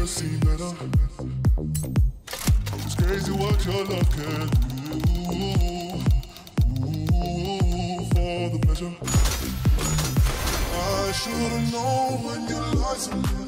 seen better. It's crazy what your love can do. Ooh, for the pleasure. I should've known when you lied to me.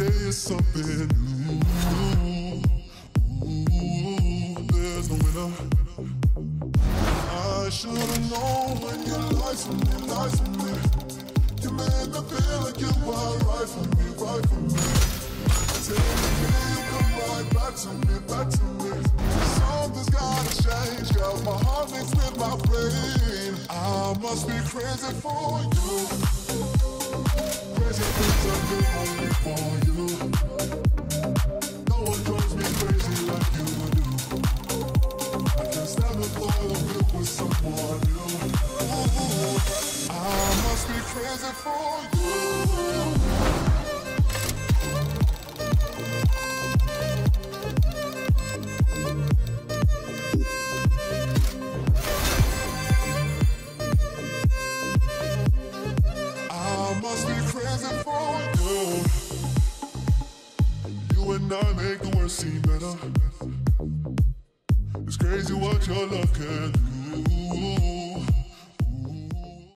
day is something new. There's no winner. I should've known when you lied to me, lied to me. You made me feel like you were right for me, right for me. Tell me, can you come right back to me, back to me? Something's gotta change, girl. My heart mixed with my brain. I must be crazy for you. Crazy things I do only for you. No one drives me crazy like you do. I can't stand the thought of it with someone new. I must be crazy for you. Must be crazy for you. You and I make the worst seem better. It's crazy what your love can do.